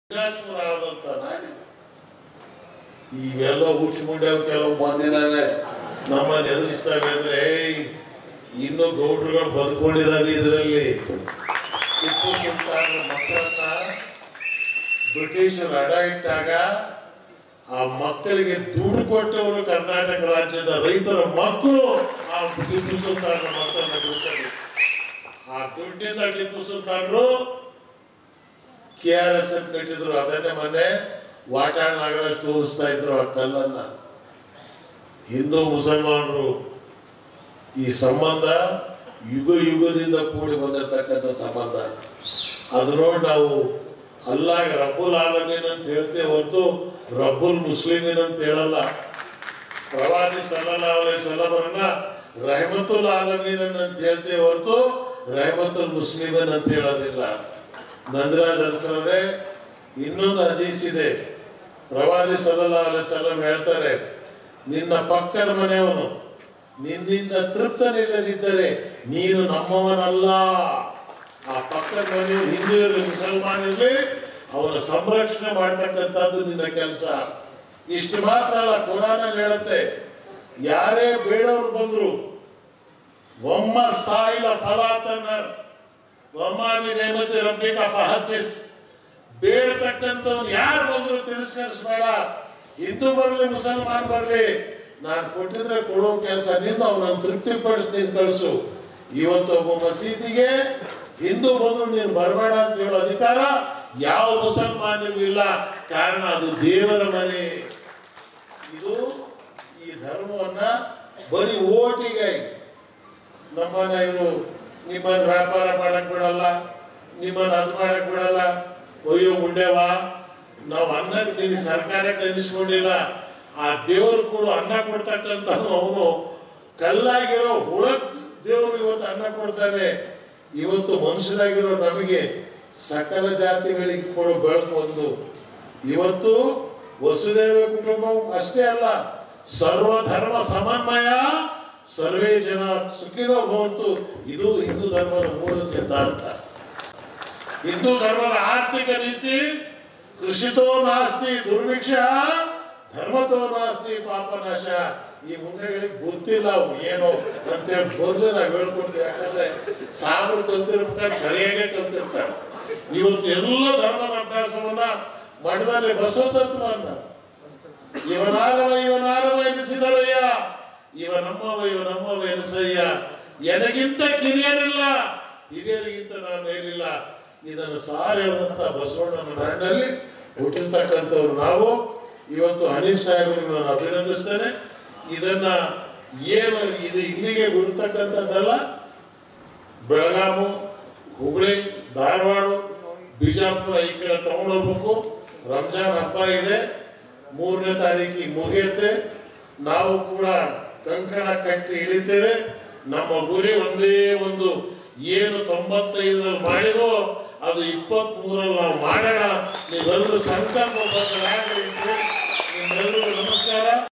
ಇವೆಲ್ಲ ಹುಚ್ಚಿಕೊಂಡವ್ ಕೆಲವು ಬಂದಿದ್ದಾವೆ ನಮ್ಮನ್ನು ಎದುರಿಸ್ತವೆ ಅಂದ್ರೆ ಇನ್ನು ಗೌಡ್ರುಗಳು ಬದುಕೊಂಡಿದ್ದಾವೆ. ಇದರಲ್ಲಿ ಟಿಪ್ಪು ಸುಲ್ತಾನ್ ಮಕ್ಕಳನ್ನ ಬ್ರಿಟಿಷರು ಅಡ ಇಟ್ಟಾಗ ಆ ಮಕ್ಕಳಿಗೆ ದುಡ್ಡು ಕೊಟ್ಟವರು ಕರ್ನಾಟಕ ರಾಜ್ಯದ ರೈತರ ಮಕ್ಕಳು ಆ ಟಿಪ್ಪು ಸುಲ್ತಾನ್ ಮಕ್ಕಳನ್ನ ಬಿಡಿಸಲಿ. ಆ ದುಡ್ಡಿಂದ ಟಿಪ್ಪು ಸುಲ್ತಾನರು KRS ಕಟ್ಟಿದ್ರು. ಅದನ್ನೇ ಮೊನ್ನೆ ವಾಟಾಳ್ ನಾಗರಾಜ್ ತೋರಿಸ್ತಾ ಇದ್ರು ಆ ಕಲ್ಲನ್ನ. ಹಿಂದೂ ಮುಸಲ್ಮಾನರು ಈ ಸಂಬಂಧ ಯುಗ ಯುಗದಿಂದ ಕೂಡಿ ಬಂದಿರತಕ್ಕಂಥ ಸಂಬಂಧ. ಅದು ನೋಡಿ ನಾವು ಅಲ್ಲಾಗ ರಬ್ಬುಲ್ ಆಲಮೀನ್ ಅಂತ ಹೇಳ್ತೇವೆ ಹೊರತು ರಬ್ಬುಲ್ ಮುಸ್ಲಿಮೀನ್ ಅಂತ ಹೇಳಲ್ಲ. ಪ್ರವಾದಿ ಸಲ್ಲಲ್ಲಾಹು ಅಲೈಹಿ ವಸಲ್ಲಮರನ್ನ ರಹಮತುಲ್ ಆಲಮೀನ್ ಅಂತ ಹೇಳ್ತೇವೆ ಹೊರತು ರಹಮತುಲ್ ಮುಸ್ಲಿಮೀನ್ ಅಂತ ಹೇಳೋದಿಲ್ಲ. ನಂಜರಾಜ್ ಅರಸರವರೇ, ಇನ್ನೊಂದು ಹದೀಸ್ ಇದೆ. ಪ್ರವಾದಿ ಸಲ್ಲಲ್ಲಾಹು ಅಲೈಹಿ ವಸಲ್ಲಂ ಹೇಳ್ತಾರೆ, ನಿನ್ನ ಪಕ್ಕದ ಮನೆಯವನು ನಿನ್ನಿಂದ ತೃಪ್ತನಿಲ್ಲದಿದ್ದರೆ ನೀನು ನಮ್ಮವನಲ್ಲ. ಆ ಪಕ್ಕದ ಮನೆಯವರು ಹಿಂದೂ ಇರಲಿ ಮುಸಲ್ಮಾನ್ ಇರಲಿ ಅವನ ಸಂರಕ್ಷಣೆ ಮಾಡ್ತಕ್ಕಂಥದ್ದು ನಿನ್ನ ಕೆಲಸ. ಇಷ್ಟು ಮಾತ್ರ ಅಲ್ಲ, ಕುರಾನಲ್ಲಿ ಹೇಳುತ್ತೆ, ಯಾರೇ ಬೇಡವರು ಬಂದ್ರು ಒಮ್ಮ ಸಾಯಿಲ ಫಲಾತನ್ನರ್ ಒಮ್ಮಾಗಿ ನೇಮತಿ ರಬ್ಬಿಕ ಫಹದಿಸ್, ಬೇಡತಕ್ಕಂಥವ್ನು ಯಾರು ಬಂದ್ರು ತಿರಸ್ಕರಿಸಬೇಡ. ಹಿಂದೂ ಬರಲಿ ಮುಸಲ್ಮಾನ್ ಬರಲಿ, ನಾನು ಕೊಟ್ಟಿದ್ರೆ ಕೊಡೋ ಕೆಲಸ ನಿಂದು, ಅವನನ್ನು ತೃಪ್ತಿಪಡಿಸ್ತೀನಿ ಕಳಿಸು. ಇವತ್ತು ಒಬ್ಬ ಮಸೀದಿಗೆ ಹಿಂದೂ ಬಂದ್ರು ನೀನು ಬರಬೇಡ ಅಂತ ಹೇಳೋ ಅಧಿಕಾರ ಯಾವ ಮುಸಲ್ಮಾನಿಗೂ ಇಲ್ಲ. ಕಾರಣ ಅದು ದೇವರ ಮನೆ. ಇದು ಈ ಧರ್ಮವನ್ನ ಬರೀ ಓಟಿಗೆ ನಮ್ಮನ್ನ ಇವರು ನಿಮ್ಮನ್ನು ವ್ಯಾಪಾರ ಮಾಡಕ್ ಬಿಡಲ್ಲ, ನಿಮ್ಮನ್ನು ಅದು ಮಾಡಕ್ ಬಿಡಲ್ಲ. ಒಯ್ಯೋ ಮುಂಡೆವಾ, ನಾವು ಅನ್ನಕ್ಕೆ ನಿಮಗೆ ಸರ್ಕಾರಕ್ಕೆ ಅನ್ನಿಸ್ಕೊಂಡಿಲ್ಲ. ಆ ದೇವರು ಕೂಡ ಅನ್ನ ಕೊಡ್ತಕ್ಕಂಥ ಅವನು ಕಲ್ಲಾಗಿರೋ ಹುಳಕ್ ದೇವರು ಇವತ್ತು ಅನ್ನ ಕೊಡ್ತಾನೆ. ಇವತ್ತು ಮನುಷ್ಯರಾಗಿರೋ ನಮಗೆ ಸಕಲ ಜಾತಿಗಳಿಗೆ ಕೊಡೋ ಬೆಳಕು ಒಂದು. ಇವತ್ತು ವಸುದೇವ ಕುಟುಂಬ ಅಷ್ಟೇ ಅಲ್ಲ, ಸರ್ವಧರ್ಮ ಸಮನ್ವಯ ಸರ್ವೇ ಜನ ಸುಖಿನೋ ಭವಂತು. ಇದು ಹಿಂದೂ ಧರ್ಮದ ಮೂಲ ಸಿದ್ಧಾಂತ. ಹಿಂದೂ ಧರ್ಮದ ಆರ್ಥಿಕ ನೀತಿ ಕೃಷಿತೋ ನಾಸ್ತಿ ದುರ್ಭಿಕ್ಷ, ಧರ್ಮತೋ ನಾಸ್ತಿ ಪಾಪನಾಶ. ಈ ಮುಂದೆಗಳಿಗೆ ಗೊತ್ತಿಲ್ಲ ಅವು ಏನು ಅಂತೇಳಿ ಬಂದ್ರೆ ನಾವು ಹೇಳ್ಕೊಡ್ತೀವಿ. ಯಾಕಂದ್ರೆ ಸಾಬ್ರು ಕಲ್ತಿರ್ಬೇಕಾದ್ರೆ ಸರಿಯಾಗೇ ಕಲ್ತಿರ್ತಾರೆ. ಇವತ್ತು ಎಲ್ಲ ಧರ್ಮದ ಅಭ್ಯಾಸವನ್ನ ಮಠದಲ್ಲಿ ಬಸವತತ್ವವನ್ನ ಇವನಾರವ ಎನಿಸಿದರಯ್ಯ, ಇವ ನಮ್ಮವ ಎನಿಸಯ್ಯ, ಎನಗಿಂತ ಕಿರಿಯರಿಲ್ಲ ಹಿರಿಯರಿಗಿಂತ ನಾನು ಮೇಲಿಲ್ಲ. ಇದನ್ನು ಸಾರಿ ಹೇಳಿದಂತ ಬಸವಣ್ಣನ ನಾಡಿನಲ್ಲಿ ಹುಟ್ಟಿರ್ತಕ್ಕಂಥವ್ರು ನಾವು. ಇವತ್ತು ಹನೀಫ್ ಸಾಹೇಬರಿಗೆ ನಾನು ಅಭಿನಂದಿಸ್ತೇನೆ. ಇದನ್ನ ಏನು ಇದು ಇಲ್ಲಿಗೆ ಬಿಡ್ತಕ್ಕಂಥದ್ದಲ್ಲ, ಬೆಳಗಾಮು, ಹುಬ್ಳಿ, ಧಾರವಾಡ, ಬಿಜಾಪುರ ಈ ಕಡೆ ತಗೊಂಡೋಗ್ಬೇಕು. ರಂಜಾನ್ ಹಬ್ಬ ಇದೆ, 3ನೇ ತಾರೀಕಿಗೆ ಮುಗಿಯುತ್ತೆ. ನಾವು ಕೂಡ ಕಂಕಣ ಕಟ್ಟಿ ಇಳಿತೇವೆ. ನಮ್ಮ ಗುರಿ ಒಂದೇ ಒಂದು, ಏನು 95ರಲ್ಲಿ ಮಾಡಿರೋ ಅದು 23ರಲ್ಲಿ ನಾವು ಮಾಡೋಣ. ನೀವೆಲ್ಲರೂ ಸಂಕಲ್ಪ ಬದ್ಧರಾಗಲಿ. ನಿಮ್ಮೆಲ್ಲರಿಗೂ ನಮಸ್ಕಾರ.